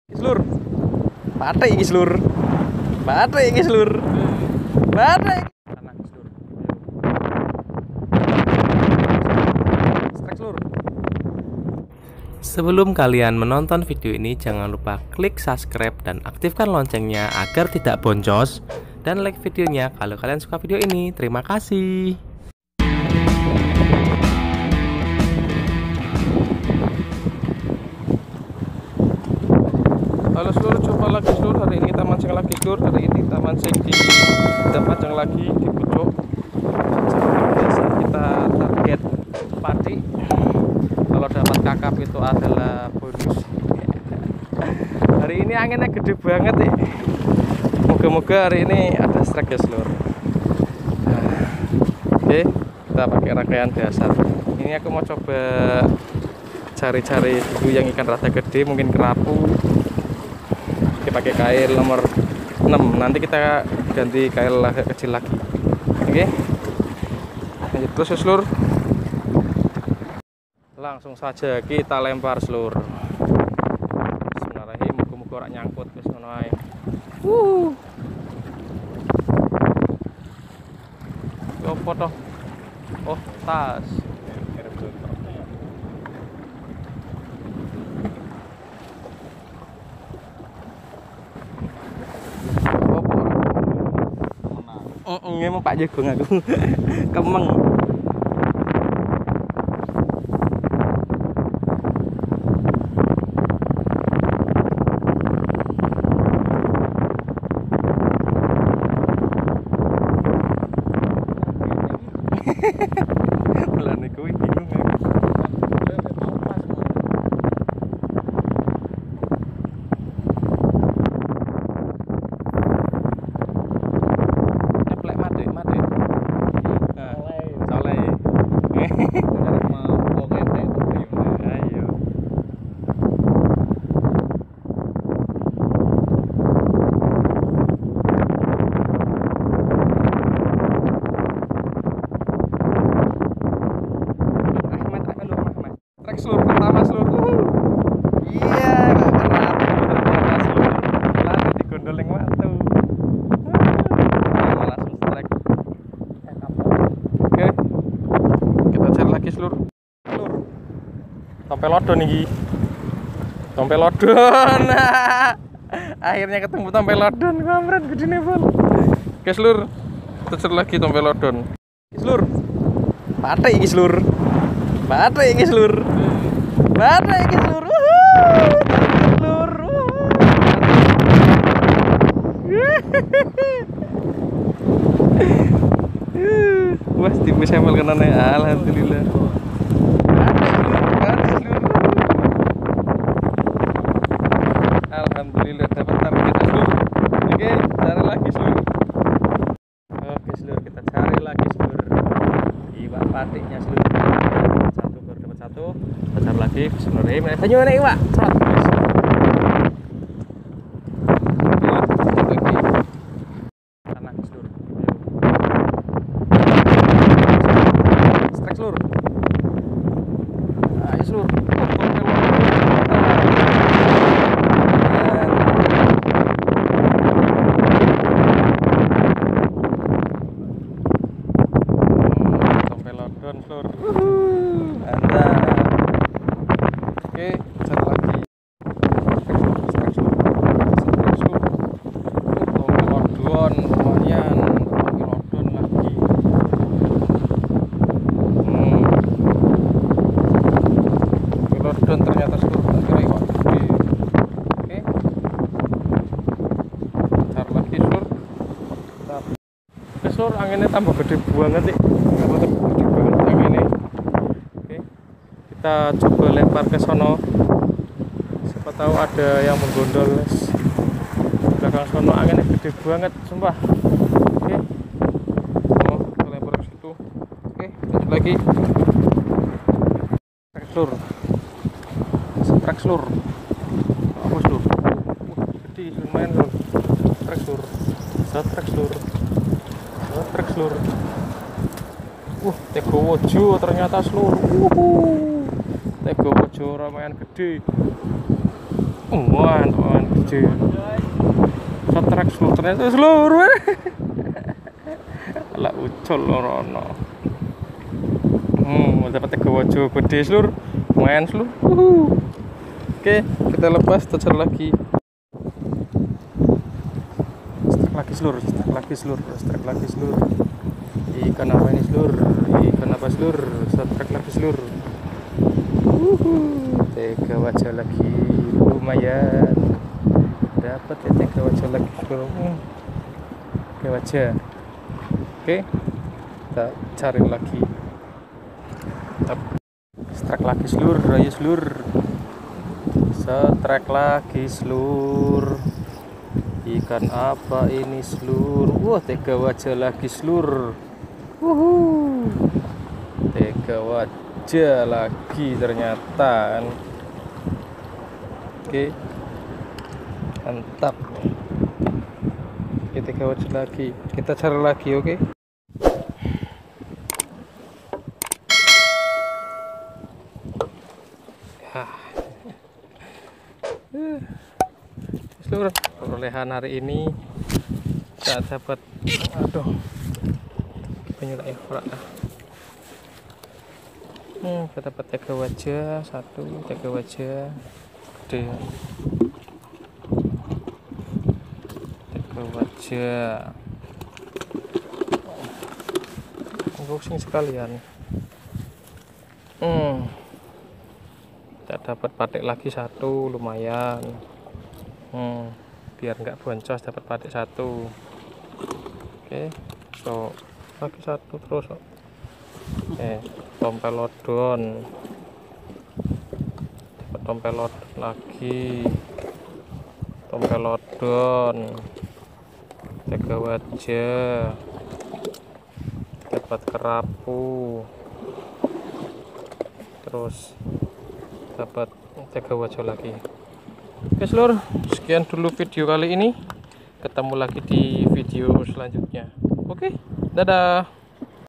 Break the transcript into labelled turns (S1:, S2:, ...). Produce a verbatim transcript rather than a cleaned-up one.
S1: Slur. Batik iki slur. Batik iki slur. Batik. Tanah slur. Strike slur.
S2: Sebelum kalian menonton video ini, jangan lupa klik subscribe dan aktifkan loncengnya agar tidak boncos, dan like videonya kalau kalian suka video ini. Terima kasih.
S1: Halo seluruh, jumpa lagi seluruh. Hari ini kita mancing lagi seluruh. Hari ini kita mancing di kita pancing lagi di pucuk. Biasa kita target padi. Kalau dapat kakap itu adalah bonus. Hari ini anginnya gede banget ya. Moga-moga hari ini ada strike ya seluruh. Nah, oke, kita pakai rangkaian dasar. Ini aku mau coba cari-cari dulu yang ikan rada gede, mungkin kerapu. Pakai kail nomor enam, nanti kita ganti kail kecil lagi. Oke, lanjut terus ya seluruh. Langsung saja kita lempar seluruh. Bismillahirrahmanirrahim. Muga-muga ora nyangkut wis ngono ae. Wuh. Yo foto. Oh, tas. Oh, emang Pak Jagung aku kemeng. Mulane kuwi bingung aku. Seluruh pertama seluruh. Iya, gak kerapu ternyata seluruh. Lari di gondoleng watu. Nah, langsung strike. Oke, kita cari lagi seluruh. Seluruh. Tompelodon nih. Tompelodon. Akhirnya ketemu tompelodon. Kamret gede nih bal. Oke seluruh. Kita cari lagi tompelodon. Seluruh. Batik iki seluruh. Batik iki seluruh. Batik iki seluruh. Seluruh. Wah, tipe sampel kenane. Alhamdulillah. Batik seluruh. Alhamdulillah dapat target kita seluruh. Oke, cari lagi seluruh. Oke seluruh, kita cari lagi seluruh. Iwak batiknya seluruh. Satu baru dapat satu. Kita cari lagi. Bismillahirrahmanirrahim. Banyu nek iwak. Tanah seluruh. Strike seluruh. Ayo seluruh. Tompelodon seluruh. Mantap. Oke, cari lagi. Tompelodon lumayan. Tompelodon lagi. Hmm. Tompelodon ternyata seluruh. Tak kira iwak gede. Oke. Cari lagi seluruh. Oke seluruh, anginnya tambah gede banget nih. Tambah gede banget anginnya. Oke. Kita coba lempar ke sono. Siapa tahu ada yang menggondol. Belakang sono anginnya gede banget, sumpah. Oke. Oh, kita lempar ke situ. Oke, lanjut lagi. Strike slur. Strike slur. Apa slur? Wah, gede lumayan lur. Strike slur. Strike slur. Strike slur. Wah, Tegowojo ternyata seluruh. Wuhu. Tegowojo lumayan gede. Muan, muan. gede. Setrek seluruh ternyata seluruh. Lah ucul rono. Hmm, dapat tiga wajah gede seluruh. Main seluruh. Uhuh. Oke, kita lepas tecer lagi. Strek lagi seluruh, strek lagi seluruh, strek lagi seluruh. Ikan apa ini seluruh? Ikan apa seluruh? Strek lagi seluruh. Uhuh. Tiga wajah lagi, lumayan. Dapat ya tiga wajah lagi seluruh. Hmm. Tiga wajah. Oke, kita cari lagi. Strek lagi seluruh, ayo seluruh. Strek lagi seluruh. Ikan apa ini seluruh? Wah, tiga wajah lagi seluruh. Wuhu. Tiga wajah lagi ternyata kan. Oke, mantap. Oke, tiga wajah lagi. Kita cari lagi, oke. Seluruh perolehan hari ini kita dapat, aduh, penyulai orang. Hmm, kita dapat tiga wajah, satu, tiga wajah, gede, tiga wajah, unboxing sekalian. Hmm, kita dapat patik lagi satu, lumayan. Hmm, biar nggak boncos dapat patik satu. Oke, so lagi satu terus. Eh, tompel lodon, dapat tompel lodon lagi, tompel lodon, tiga wajah, dapat kerapu, terus dapat tiga wajah lagi. Oke seluruh, sekian dulu video kali ini. Ketemu lagi di video selanjutnya. Oke, dadah.